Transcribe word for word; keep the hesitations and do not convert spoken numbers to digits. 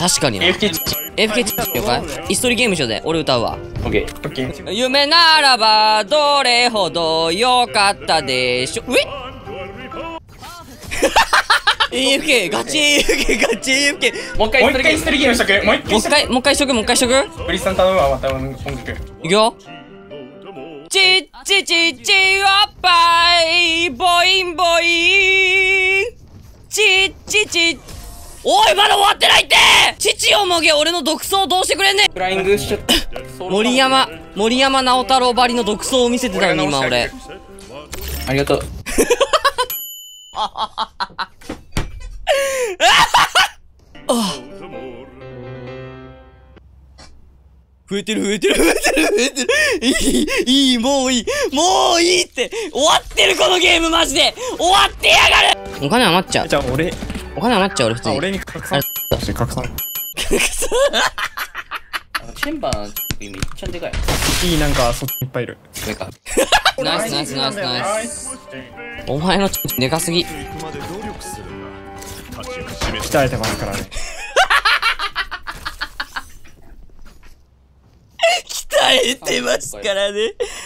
確かにな。 エーエフケーエーエフケー 了解。椅子取りゲームしようぜ。俺歌うわ。 オッケー。オッケー。 夢ならばどれほど良かったでしょ。うえエーエフケー ガチ エーエフケー ガチ エーエフケー。 もう一回もう一回ストリーゲームしとく。もう一回もう一回もう一回しとくもう一回しとく。 ブリスさん頼むわ。また音楽。 いくよ。ちっちちっちおっぱいボインボインちっちちおいまだ終わってないって。父をもげ俺の独走どうしてくれんねん。 フライングしちゃった。 森山森山直太朗ばりの独走を見せてたのに今俺。 ありがとう。 あ増えてる増えてる増えてる増えてる。いいいいもういいもういいって終わってるこのゲームマジで終わってやがる。お金余っちゃう。 じゃあ俺、 お金余っちゃう俺普通に。 俺に拡散して拡散。 チェンバーめっちゃでかい。 いいなんかそっちいっぱいいる。 上か。 ナイスナイスナイスナイス。お前のちょっとでかすぎ。 鍛えてますからね。 鍛えてますからね。